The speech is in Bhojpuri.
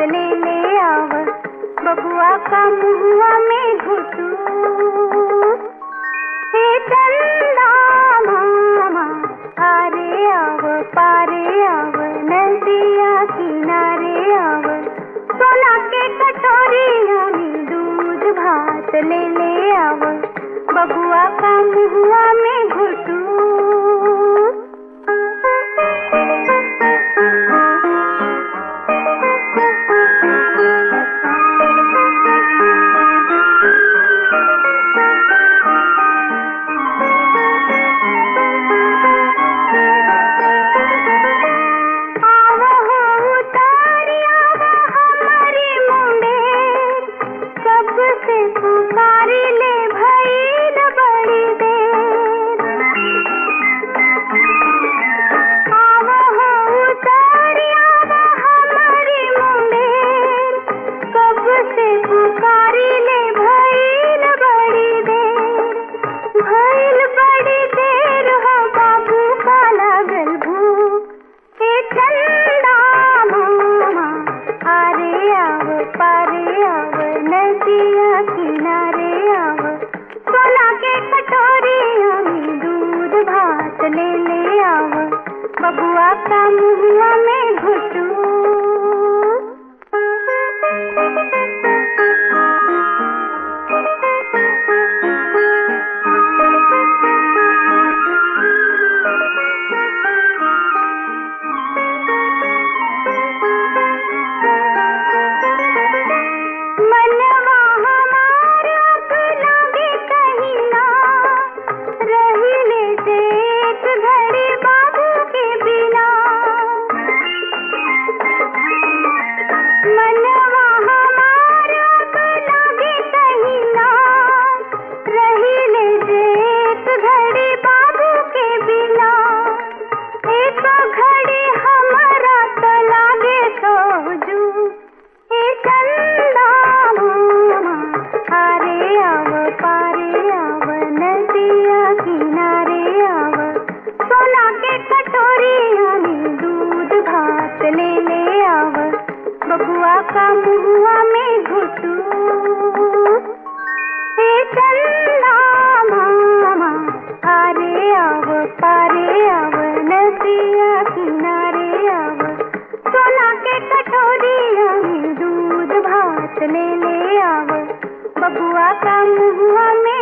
ले ले आव, बबुआ का मुहुआ में घुटू। हे चंदा मामा आरे आव, पारे आव, नदिया किनारे आव, सोना के कटोरिया में दूध भात ले ले आव, बबुआ का मुहुआ में घुटू। ले ले आव, बबुआ का मुहुआ में घुटू। बबुआ का मुहुआ में घुटू। हे चंदा मामा आरे आव, पारे आव, नदिया किनारे आव, सोना के कटोरिया में दूध भात ले ले आव, बबुआ का मुहुआ में